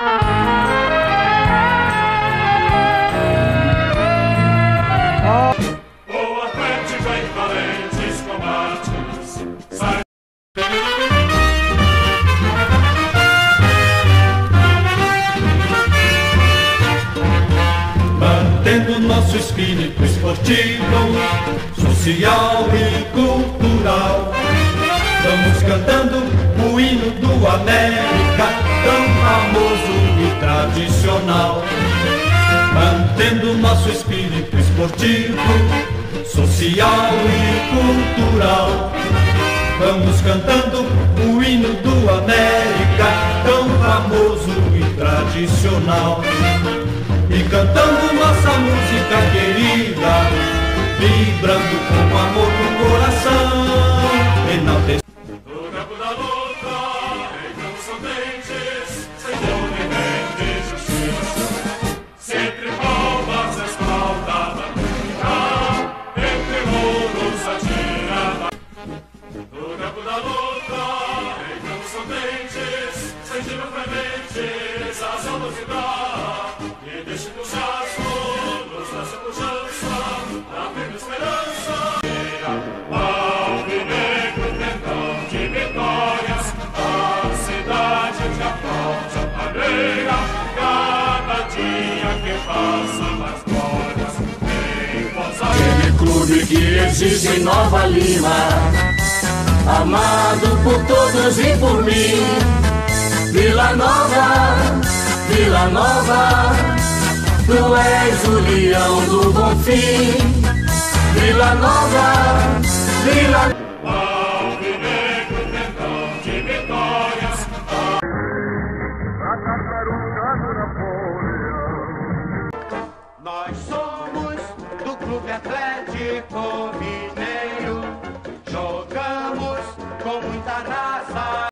O Atlético em valentes combates. Mantendo nosso espírito esportivo, social e cultural, vamos cantando o hino do América, tão famoso e tradicional. Mantendo nosso espírito esportivo, social e cultural, vamos cantando o hino do América, tão famoso e tradicional. E cantando nossa música querida, vibrando com amor no coração, enaltecendo. No campo da luta, recampos contentes, sem dor nem medo de justiça. Sempre palmas respalda a bandeira, entre louros atira. No campo da luta, recampos contentes, sentindo frementes as almas vibrar. E deixe que o jasmo nos dá pujança, na firme esperança. Alvinegro, tentão de vitórias, a cidade te aplaude a bandeira. Cada dia que passa mais glórias em voz alta. Aquele clube que existe em Nova Lima, amado por todos e por mim. Vila Nova, Vila Nova, tu és o leão do Bonfim. Vila Nova, Vila Nova. Alvinegro, tentão de vitórias. Nós somos do Clube Atlético Mineiro, jogamos com muita raça.